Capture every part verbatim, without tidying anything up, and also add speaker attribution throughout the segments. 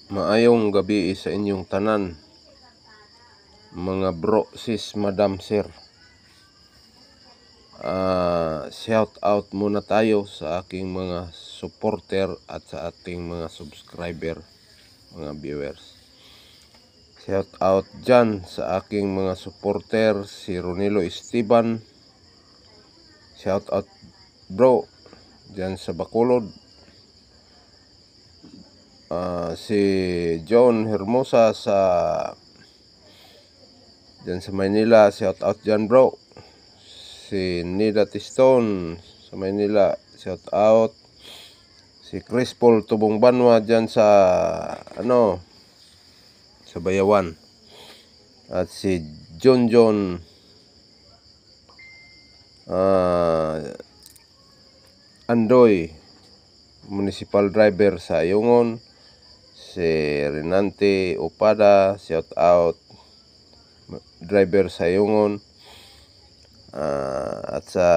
Speaker 1: Maayong gabi sa inyong tanan, mga bro, sis, madam, sir. Uh, shout out muna tayo sa aking mga supporter at sa ating mga subscriber, mga viewers. Shout out dyan sa aking mga supporter, si Ronilo Esteban. Shout out bro dyan sa Bacolod. Uh, si John Hermosa sa dyan sa Maynila, shout out dyan bro. Si Nida Tiston sa Maynila, shout out. Si Chris Paul Tubong Banwa dyan sa ano sa Bayawan. At si John John uh, Andoy, municipal driver sa Ayungon. Si Renante Upada, shout out, driver sa Ayungon. Uh, at sa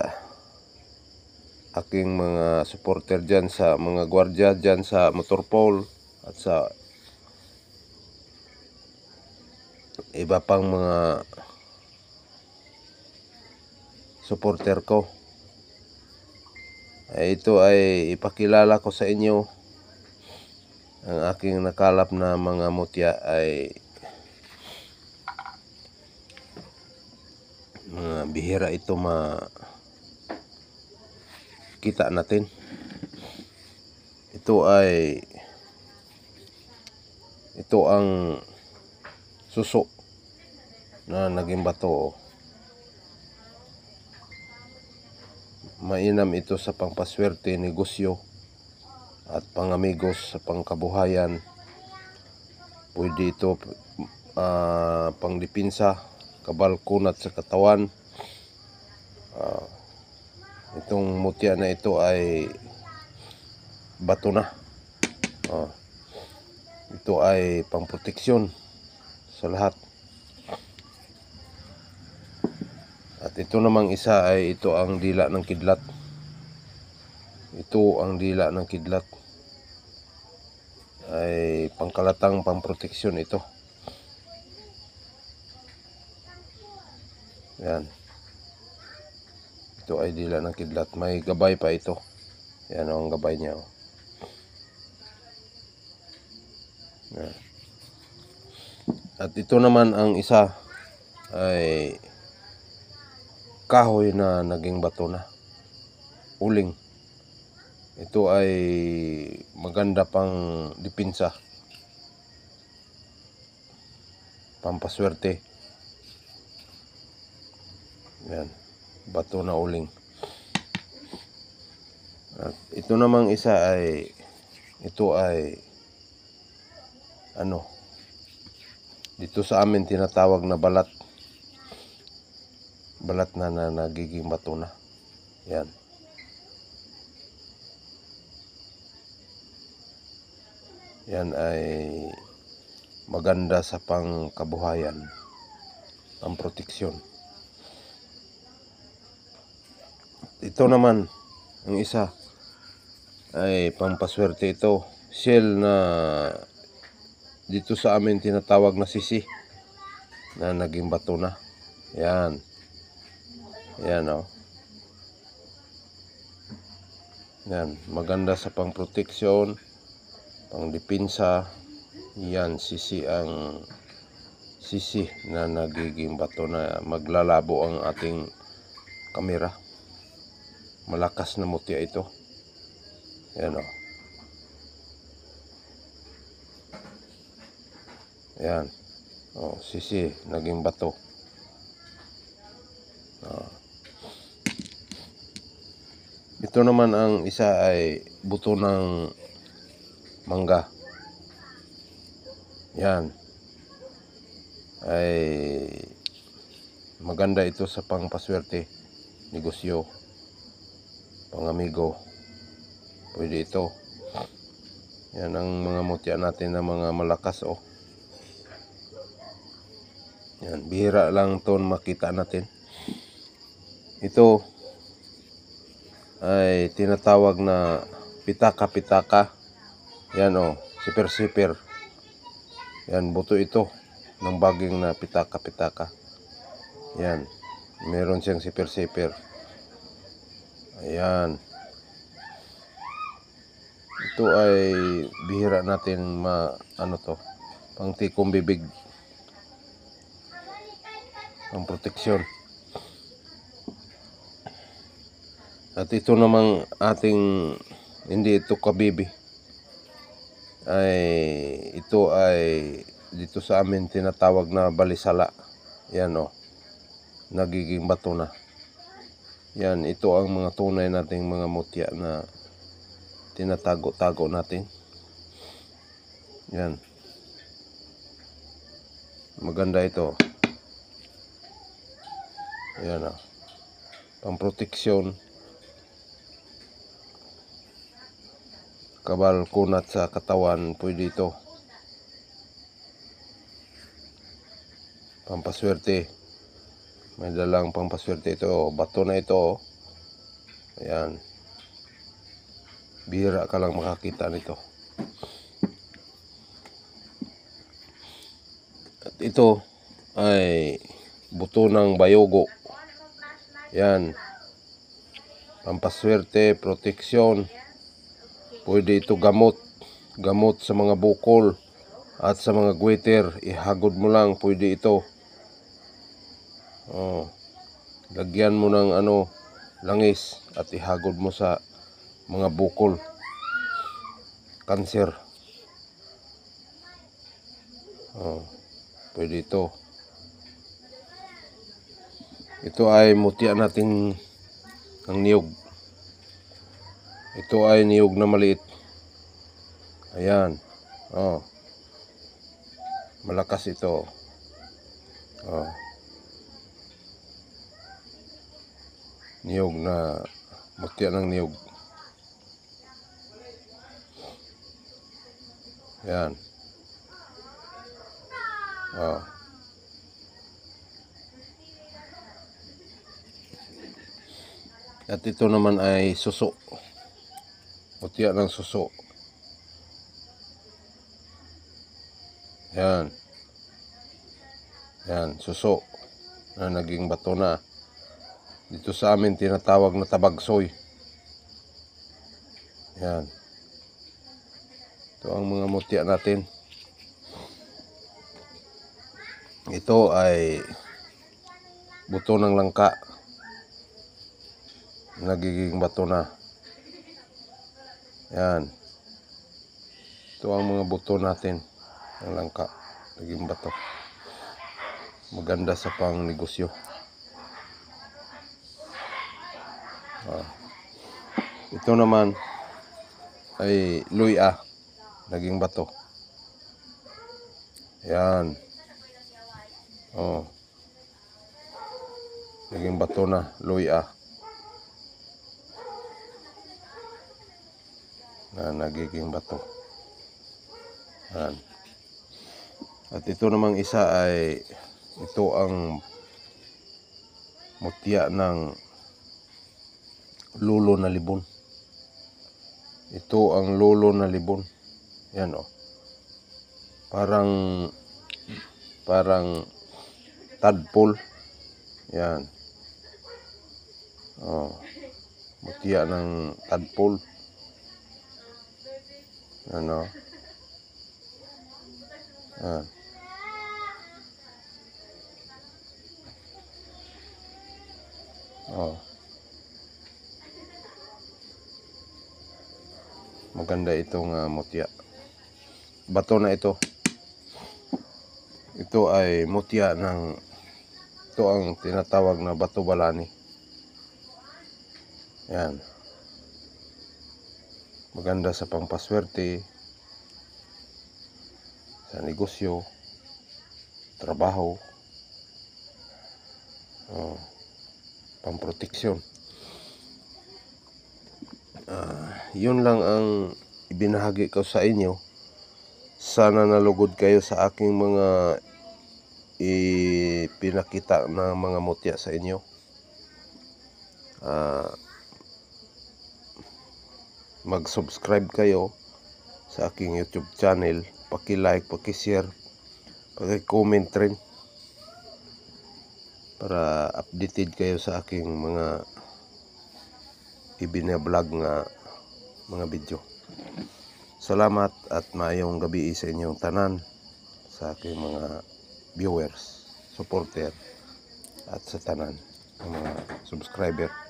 Speaker 1: aking mga supporter dyan sa mga gwardiya dyan sa Motorpole at sa iba pang mga supporter ko. Ay, ito ay ipakilala ko sa inyo. Ang aking nakalap na mga mutya ay mga bihira ito makita natin. Ito ay ito ang suso na naging bato. Mainam ito sa pangpaswerte, negosyo at pangamigos sa pangkabuhayan. Pwede ito uh, pangdipinsa, kabalkunat sa katawan. Uh, itong mutya na ito ay bato na. Uh, ito ay pangproteksyon sa lahat. At ito namang isa ay ito ang dila ng kidlat. Ito ang dila ng kidlat. Ay pangkalatang pangproteksyon ito. Yan. Ito ay dila ng kidlat. May gabay pa ito. Yan ang gabay niya. Yan. At ito naman ang isa ay kahoy na naging bato na. Uling. Ito ay maganda pang dipinsa. Pampaswerte. Yan. Bato na uling. At ito namang isa ay ito ay ano dito sa amin tinatawag na balat. Balat na, na nagiging bato na. Yan. Yan ay maganda sa pangkabuhayan, ang proteksyon. Ito naman ang isa ay pampaswerte ito. Shell na dito sa amin tinatawag na sisi na naging bato na. Yan. Yan o. Oh. Yan. Maganda sa pangproteksyon, pangdipinsa. Yan. Sisi ang sisi na nagiging bato na maglalabo ang ating kamera. Malakas na mutya ito. Yan o. Oh. Yan. Oh, sisi naging bato. Oh. Ito naman ang isa ay buto ng mangga. Yan. Ay maganda ito sa pangpaswerte, negosyo, pangamigo. Pwede ito. Yan ang mga mutya natin na mga malakas oh. Yan, bihira lang ito makita natin. Ito ay tinatawag na pitaka-pitaka. Yan oh, sipir-sipir. Yan, buto ito ng baging na pitaka-pitaka. Yan, meron siyang sipir-sipir. Ayan. Ito ay bihira natin ma ano to, pang tikong bibig, pang proteksyon. At ito namang ating hindi ito kabibi, ay ito ay dito sa amin tinatawag na balisala. Yan o, nagiging bato na. Yan, ito ang mga tunay nating mga mutya na tinatago-tago natin. Yan, maganda ito. Yan o, pang proteksyon, kabal, kunat sa katawan, pwede ito. Pampaswerte, may dalang pampaswerte ito. Bato na ito. Ayan, bihira ka lang makakita nito. At ito ay buto ng bayogo. Yan, pampaswerte, proteksyon. Pwede ito gamot, gamot sa mga bukol at sa mga guwiter. Ihagod mo lang, pwede ito. Oh, lagyan mo ng ano, langis at ihagod mo sa mga bukol, kanser. Oh, pwede ito. Ito ay mutya natin ng niyog. Ito ay niyog na maliit. Ayan. Oh, malakas ito. Oh, niyog na mutya ng niyog. Yan. Oh. At ito naman ay suso. Mutya ng suso. Yan. Yan, suso na naging bato na. Dito sa amin tinatawag na tabagsoy. Yan. Ito ang mga mutya natin. Ito ay buto ng langka, nagiging bato na. Yan. Ito ang mga buto natin ng langka, naging bato. Maganda sa pang negosyo. Ah. Ito naman ay luya, naging bato. Yan. Oh, naging bato na, luya na nagiging bato. Yan. At ito namang isa ay ito ang mutya ng lulo na libon. Ito ang lulo na libon. Yan o, parang parang tadpole. Yan. Oh, mutya ng tadpole. Ano? Yan. Oh, maganda itong uh, mutya. Bato na ito. Ito ay mutya ng, ito ang tinatawag na bato balani. Yan. Maganda sa pampaswerte, sa negosyo, trabaho, oh, pamproteksyon. Uh, yun lang ang ibinahagi ko sa inyo. Sana nalugod kayo sa aking mga ipinakita na mga mutya sa inyo. Uh, mag-subscribe kayo sa aking YouTube channel. Paki-like, paki-share, paki-comment rin para updated kayo sa aking mga ibina-vlog nga mga video. Salamat at maayong gabi sa inyong tanan, sa aking mga viewers, supporter at sa tanan ng mga subscriber.